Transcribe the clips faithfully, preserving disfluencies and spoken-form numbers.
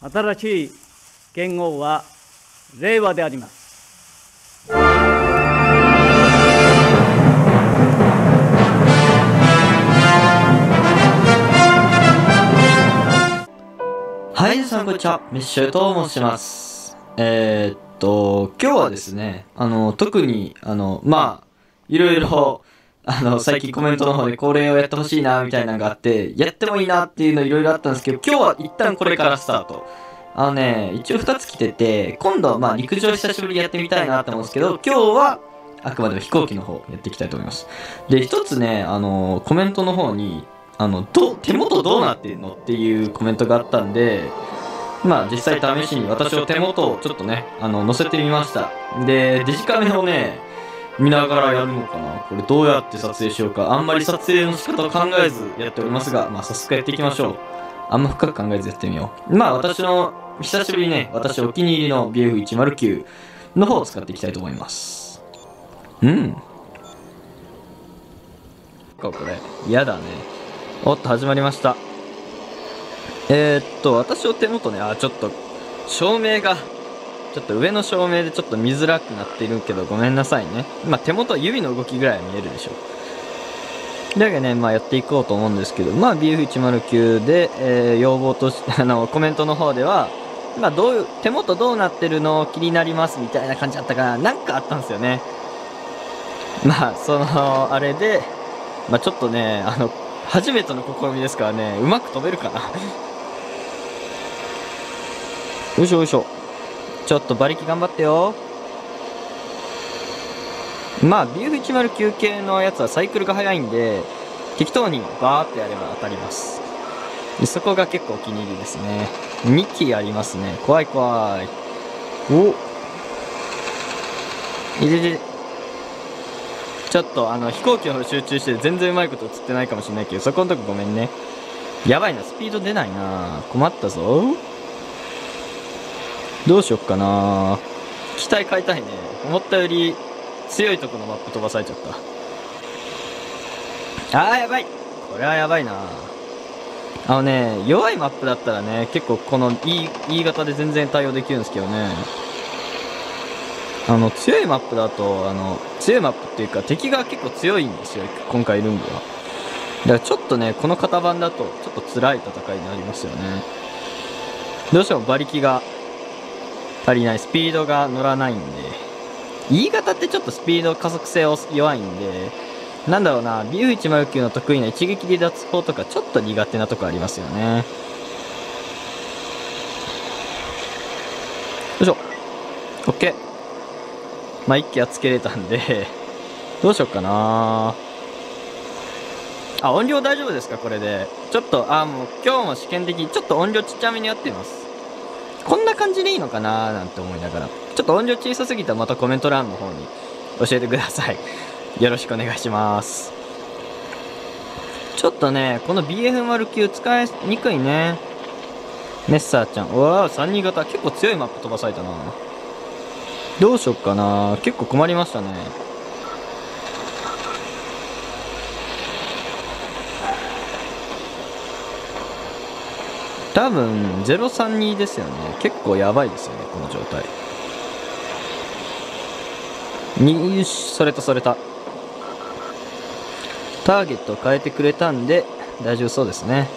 新しい元号は令和であります。 はい、皆さんこんにちは。メッシュと申します。えー、っと、今日はですね、あの、特に、あの、まあ、いろいろ、あの、最近コメントの方でこれをやってほしいな、みたいなのがあって、やってもいいなっていうのいろいろあったんですけど、今日は一旦これからスタート。あのね、一応二つ来てて、今度、まあ、陸上久しぶりにやってみたいなって思うんですけど、今日は、あくまでも飛行機の方やっていきたいと思います。で、一つね、あの、コメントの方に、あの、ど、手元どうなってんのっていうコメントがあったんで、まあ実際試しに私の手元をちょっとね、あの、載せてみました。で、デジカメをね、見ながらやるのかな。これどうやって撮影しようか。あんまり撮影の仕方を考えずやっておりますが、まあ早速やっていきましょう。あんま深く考えずやってみよう。まあ私の、久しぶりにね、私お気に入りの ビーエフいちまるきゅう の方を使っていきたいと思います。うん。これ、嫌だね。おっと、始まりました。えー、っと、私の手元ね、あ、ちょっと、照明が、ちょっと上の照明でちょっと見づらくなっているけど、ごめんなさいね。まあ、手元、指の動きぐらいは見えるでしょう。だけどね、まあ、やっていこうと思うんですけど、まあ、ビーエフいちまるきゅう で、えー、要望とし、あの、コメントの方では、まあ、どういう、手元どうなってるの気になりますみたいな感じだったかな。なんかあったんですよね。まあ、その、あれで、まあ、ちょっとね、あの、初めての試みですからね、うまく飛べるかな。よいしょよいしょ。ちょっと馬力頑張ってよ。まあ ビーエフいちまるきゅう 系のやつはサイクルが速いんで、適当にバーってやれば当たります。でそこが結構お気に入りですね。に機ありますね。怖い怖い。おいででちょっとあの飛行機の方集中して全然うまいこと映ってないかもしれないけど、そこのとこごめんね。やばいな、スピード出ないな。困ったぞ。どうしよっかな。機体変えたいね。思ったより強いとこのマップ飛ばされちゃった。あーやばい。これはやばいな。あのね、弱いマップだったらね、結構この E, E 型で全然対応できるんですけどね。あの、強いマップだと、あの、強いマップっていうか敵が結構強いんですよ、今回ルングは。だからちょっとね、この型番だとちょっと辛い戦いになりますよね。どうしても馬力が足りない、スピードが乗らないんで、E 型ってちょっとスピード加速性弱いんで、なんだろうな、ビーエフいちまるきゅう の得意な一撃離脱法とかちょっと苦手なとこありますよね。よいしょ。OK。まあ一気はつけれたんで、どうしよっかな。あ、音量大丈夫ですかこれで。ちょっと、あ、もう今日も試験的にちょっと音量ちっちゃめにやってます。こんな感じでいいのかなーなんて思いながら。ちょっと音量小さすぎたらまたコメント欄の方に教えてください。よろしくお願いします。ちょっとね、この ビーエフいちまるきゅう 使いにくいね。メッサーちゃん。うわー、さんにん型。結構強いマップ飛ばされたな。どうしよっかな。結構困りましたね。多分ゼロさんにですよね。結構やばいですよねこの状態。によし、それとそれた。ターゲットを変えてくれたんで大丈夫そうですね。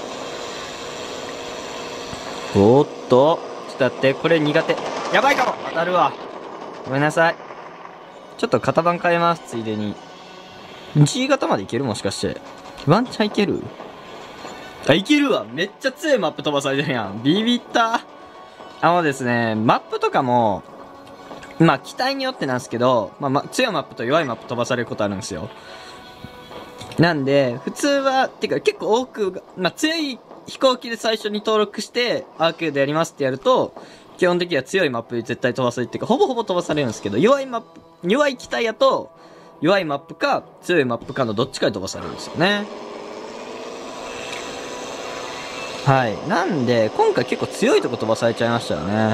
おーっとちょっと待って、これ苦手。やばいかも。当たるわ。ごめんなさい。ちょっと型番変えますついでに。 G 型までいける、もしかしてワンチャンいける。あ、いけるわ。めっちゃ強いマップ飛ばされてるやん。ビビった。あのですね、マップとかも、まあ、機体によってなんですけど、まあ、ま、強いマップと弱いマップ飛ばされることあるんですよ。なんで、普通は、てか結構多く、まあ、強い飛行機で最初に登録して、アーケードやりますってやると、基本的には強いマップで絶対飛ばされるっていうか、ほぼほぼ飛ばされるんですけど、弱いマップ、弱い機体やと、弱いマップか、強いマップかのどっちかで飛ばされるんですよね。はい。なんで、今回結構強いとこ飛ばされちゃいましたよね。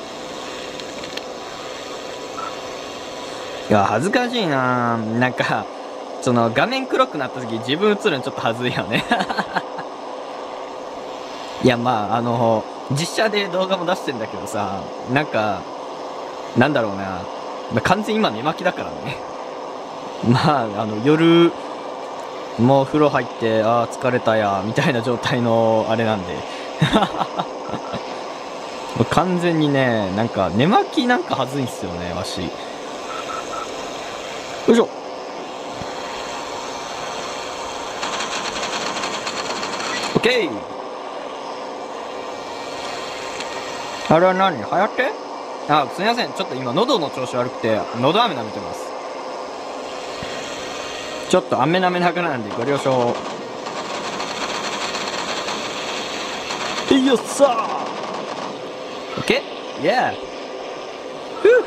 いや、恥ずかしいなぁ。なんか、その、画面黒くなった時自分映るのちょっと恥ずいよね。いや、まあ、あの、 実写で動画も出してんだけどさ、なんかなんだろうな、まあ、完全に今寝巻きだからね。まああの夜もう風呂入ってあー疲れたやみたいな状態のあれなんで完全にね、なんか寝巻きなんかはずいんすよねわし。よいしょ。オッケー。あれは何流行って？あ、すみません、ちょっと今喉の調子悪くて喉飴舐めてます。ちょっと飴舐めながらなんでご了承。いいよっさー。オッケー。イエー。ふう。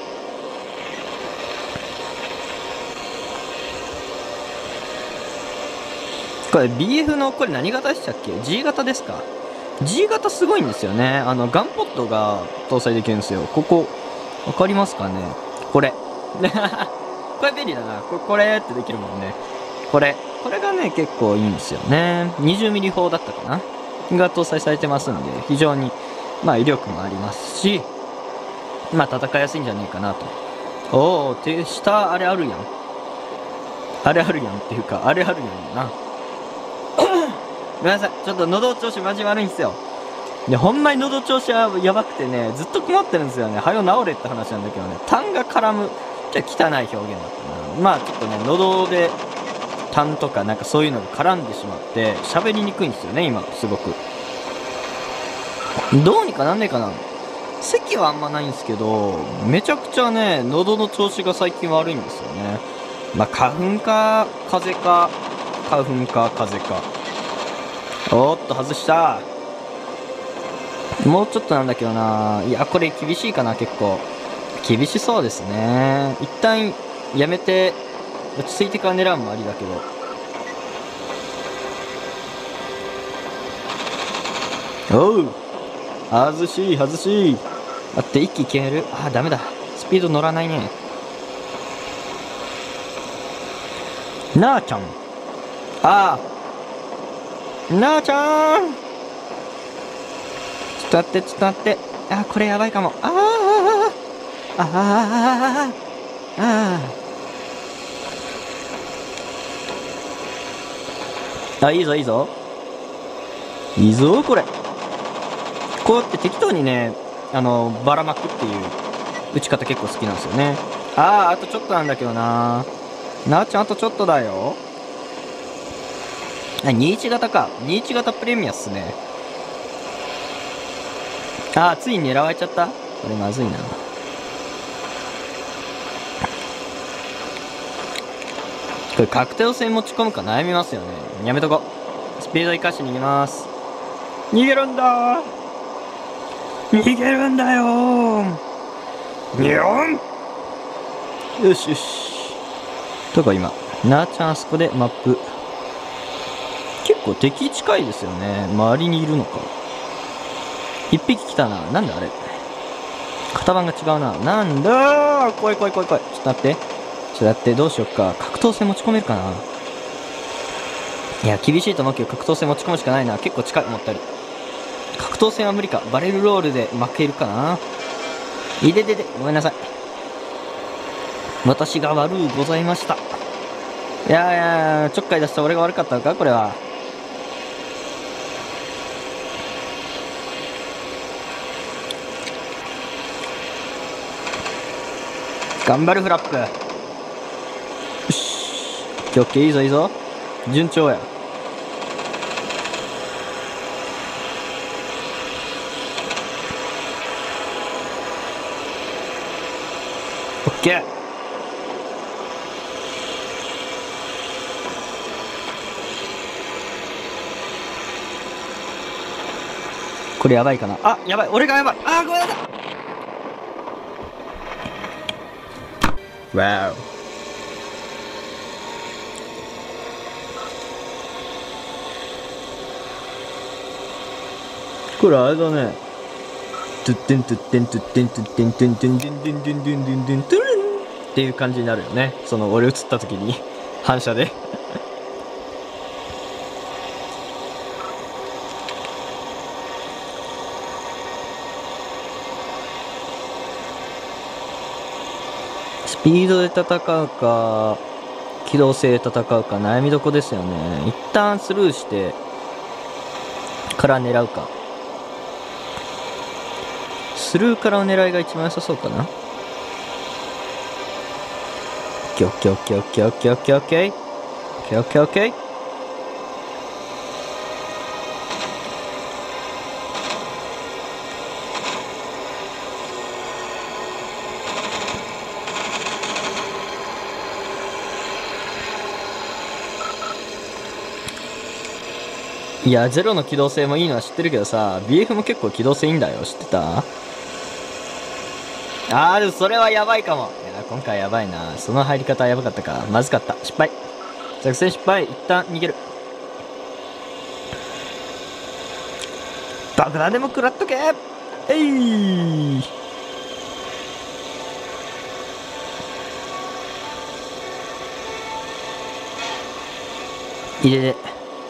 これ ビーエフ のこれ何型でしたっけ？ G 型ですか？ G 型すごいんですよね。あのガンポットが搭載できるんですよ。ここわかりますかね？これこれ便利だな。これ、これってできるもんね。これこれがね結構いいんですよね。にじゅうミリ砲だったかなが搭載されてますんで、非常にまあ威力もありますし、まあ戦いやすいんじゃねえかなと。おお、手下あれあるやん。あれあるやんっていうか、あれあるやんやな。ごめんなさい、ちょっと喉調子マジ悪いんすよ。で、ほんまに喉調子はやばくてね、ずっと困ってるんですよね。はよ治れって話なんだけどね、痰が絡む、ちょっと汚い表現だったな。まあちょっとね、喉で痰とかなんかそういうのが絡んでしまって、喋りにくいんですよね、今、すごく。どうにかなんねえかな。咳はあんまないんですけど、めちゃくちゃね、喉の調子が最近悪いんですよね。まあ花粉か、風邪か、花粉か、風邪か。おーっと、外した。もうちょっとなんだけどな。いや、これ厳しいかな、結構。厳しそうですね。一旦やめて、落ち着いてから狙うのもありだけど。おう。外しい、外しい。待って、一気消える。あー、ダメだ。スピード乗らないね。なあちゃん。ああ。なあちゃん。ちょっと待って、ちょっと待って。あー、これやばいかも。ああ。ああ。ああ。あ、いいぞ、いいぞ。いいぞ、これ。こうやって適当にね、あの、ばらまくっていう打ち方結構好きなんですよね。ああ、あとちょっとなんだけどな。なあちゃん、あとちょっとだよ。あ、にじゅういち型か。にじゅういち型プレミアっすね。ああ、ついに狙われちゃった。これまずいな。これ確定戦持ち込むか悩みますよね。やめとこ。スピード生かして逃げます。逃げるんだー。逃げるんだよー。にょん。よしよし。とか今、なあちゃんあそこでマップ。結構敵近いですよね。周りにいるのか。一匹来たな。なんだあれ。型番が違うな。なんだー。怖い怖い怖い怖い。ちょっと待って。ちょっと待って、どうしよっか。格闘戦持ち込めるかな。いや、厳しいと思うけど、格闘戦持ち込むしかないな。結構近い思ったり。格闘戦は無理か。バレルロールで負けるかな。いででで、ごめんなさい。私が悪うございました。いやいや、ちょっかい出した俺が悪かったのかこれは。頑張るフラップ。よし。オッケー、いいぞいいぞ。順調や。オッケー。これやばいかな。あ、やばい。俺がやばい。あー、ごめんなさい。わお。これあれだね。トゥッテントゥッテントゥッテントゥッテントゥントゥントゥントゥントゥントゥントゥントゥントゥルンっていう感じになるよね。その俺映った時に反射で。 スピードで戦うか機動性で戦うか悩みどこですよね。一旦スルーしてから狙うか。スルーからの狙いが一番良さそうかな。オッケーオッケーオッケーオッケーオッケーオッケーオッケーオッケーオッケーオッケー。いや、ゼロの機動性もいいのは知ってるけどさ、ビーエフ も結構機動性いいんだよ。知ってた？あー、でもそれはやばいかも。いや、今回やばいな。その入り方はやばかったか。まずかった。失敗。作戦失敗。一旦逃げる。爆弾でも食らっとけ。えい。入れれ。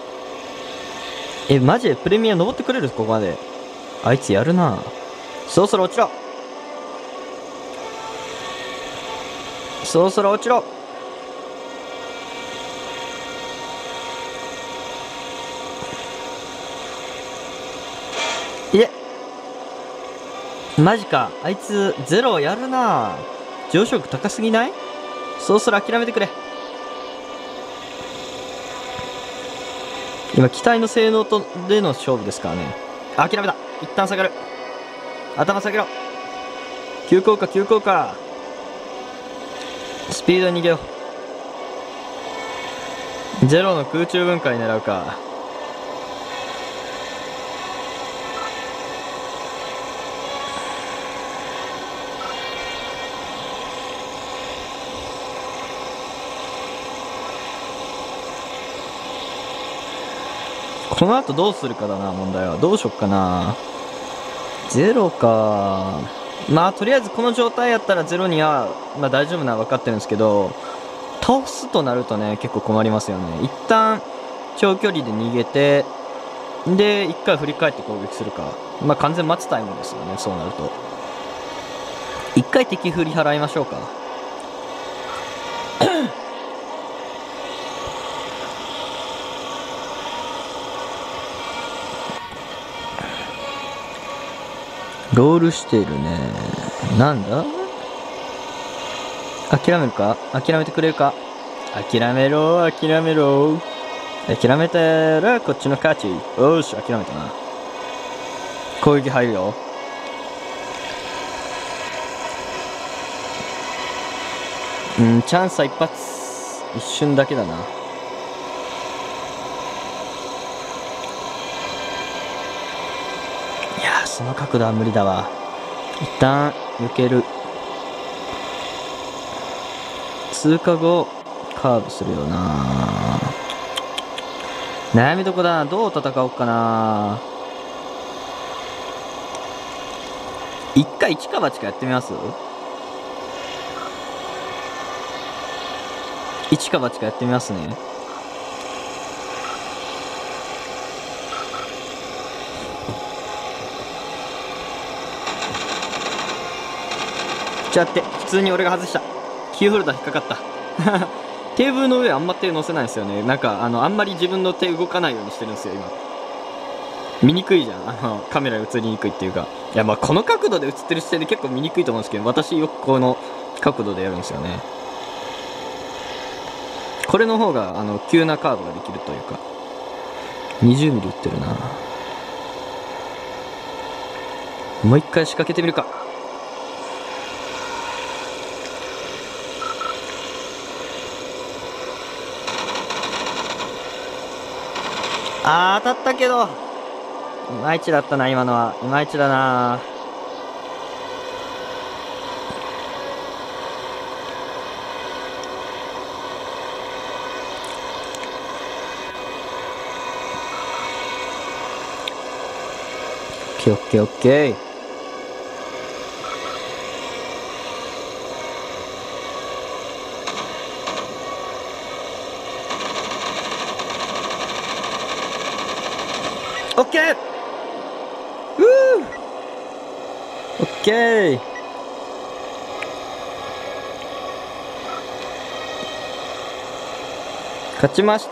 え、マジでプレミア登ってくれる？ここまで。あいつやるな。そろそろ落ちろ。そろそろ落ちろ。いえ。マジか。あいつゼロやるな。上昇力高すぎない？そろそろ諦めてくれ。今機体の性能とでの勝負ですからね。諦めた。一旦下がる。頭下げろ。急降下急降下。スピード逃げよう。ゼロの空中分解狙うか。この後どうするかだな、問題は。どうしよっかな。ゼロか。まあ、とりあえずこの状態やったらゼロには、まあ大丈夫なのは分かってるんですけど、倒すとなるとね、結構困りますよね。一旦、長距離で逃げて、で、一回振り返って攻撃するか。まあ完全待つタイムですよね、そうなると。一回敵振り払いましょうか。ロールしてるね。なんだ？諦めるか？諦めてくれるか？諦めろ、諦めろ。諦めたらこっちの勝ち。よし、諦めたな。攻撃入るよ。うん、チャンスは一発。一瞬だけだな。いやー、その角度は無理だわ。一旦抜ける。通過後カーブするよな。悩みどこだな。どう戦おうかな。一回一か八かやってみます？一か八かやってみますね。ちょっと待って、普通に俺が外した。キーホルダー引っかかったテーブルの上あんま手乗せないんですよね。なんかあのあんまり自分の手動かないようにしてるんですよ今。見にくいじゃん、あのカメラ映りにくいっていうか。いや、まあこの角度で映ってる視点で結構見にくいと思うんですけど、私よくこの角度でやるんですよね。これの方があの急なカーブができるというか。にじゅうミリ打ってるな。もう一回仕掛けてみるか。あー、当たったけど、いまいちだったな、今のは。いまいちだな。オッケーオッケーオッケー。オッケー。うー。オッケー。 勝ちました。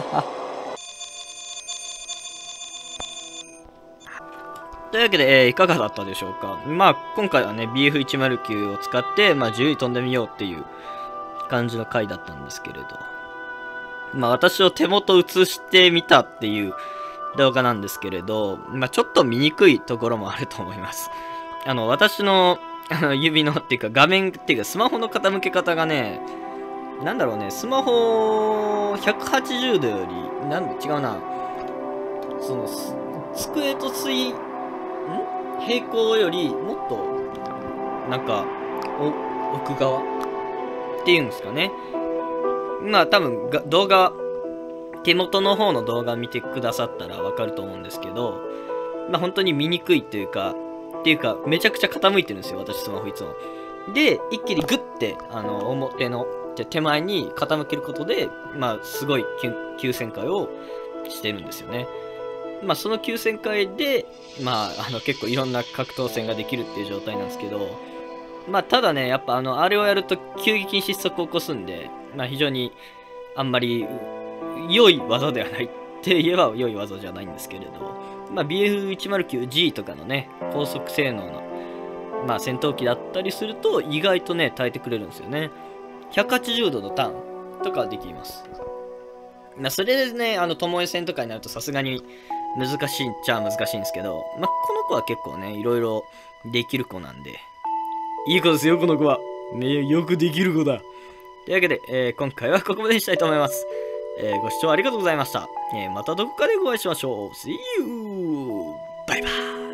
というわけで、えーいかがだったでしょうか。まあ、今回はね、ビーエフいちまるきゅう を使って、まあ、自由に飛んでみようっていう感じの回だったんですけれど。まあ、私を手元映してみたっていう動画なんですけれど、まあ、ちょっと見にくいところもあると思います。あの、私の、あの、指のっていうか、画面っていうか、スマホの傾け方がね、なんだろうね、スマホひゃくはちじゅうどより、なんで違うな。その、す机と水、ん平行よりもっと、なんか、お、奥側っていうんですかね。まあ多分が、動画、手元の方の動画見てくださったらわかると思うんですけど、まあ本当に見にくいっていうか、っていうか、めちゃくちゃ傾いてるんですよ、私スマホいつも。で、一気にグッて、あの、表の、手前に傾けることで、まあ、すごい急旋回をしてるんですよね。まあ、その急旋回で、まあ、あの、結構いろんな格闘戦ができるっていう状態なんですけど、まあ、ただね、やっぱあの、あれをやると急激に失速を起こすんで、まあ、非常に、あんまり、良い技ではないって言えば良い技じゃないんですけれど、まあ、ビーエフいちまるきゅうジー とかのね、高速性能の、まあ、戦闘機だったりすると、意外とね、耐えてくれるんですよね。ひゃくはちじゅうどのターンとかできます。まあ、それでね、あの、ともえ戦とかになるとさすがに難しいっちゃ難しいんですけど、まあ、この子は結構ね、いろいろできる子なんで、いい子ですよ、この子は。ね、よくできる子だ。というわけで、えー今回はここまでにしたいと思います。えーご視聴ありがとうございました。えーまたどこかでお会いしましょう。See you! バイバイ